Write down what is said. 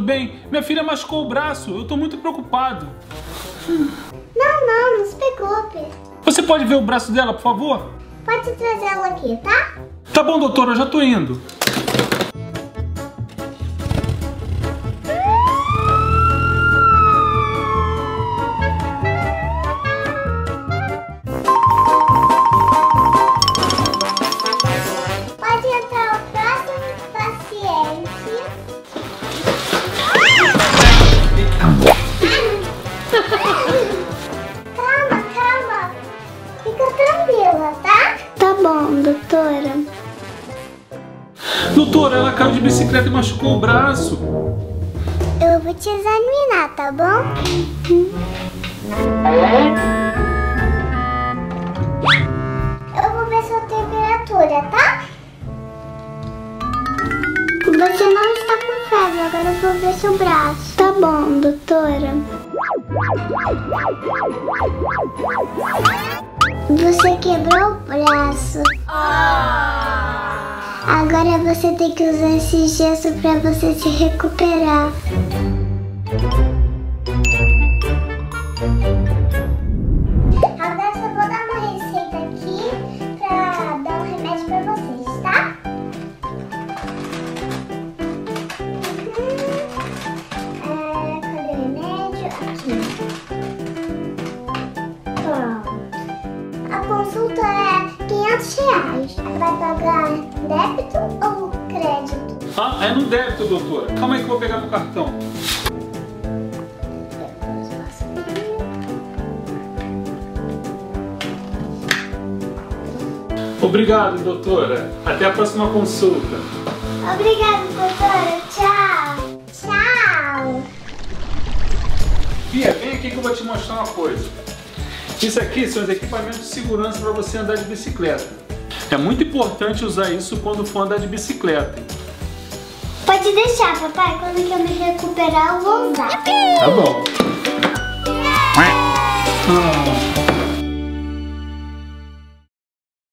bem? Minha filha machucou o braço, eu tô muito preocupado. Não se preocupe. Você pode ver o braço dela, por favor? Pode trazer ela aqui, tá? Tá bom, doutora, eu já tô indo. Pode entrar o próximo paciente. Calma. Fica tranquila, tá? Tá bom, doutora. Doutora, ela caiu de bicicleta e machucou o braço. Eu vou te examinar, tá bom? Eu vou ver sua temperatura, tá? Você não está com febre, agora eu vou ver seu braço. Tá bom, doutora. Você quebrou o braço. Agora você tem que usar esse gesso pra você se recuperar. Agora eu só vou dar uma receita aqui pra dar um remédio pra vocês, tá? Cadê o remédio? Aqui. Pronto. A consulta é R$500. Vai pagar débito ou crédito? Ah, é no débito, doutora. Calma aí que eu vou pegar no cartão. Obrigado, doutora. Até a próxima consulta. Obrigada, doutora. Tchau. Fia, vem aqui que eu vou te mostrar uma coisa. Isso aqui são os equipamentos de segurança para você andar de bicicleta. É muito importante usar isso quando for andar de bicicleta. Pode deixar, papai. Quando que eu me recuperar, eu vou usar. Tá bom.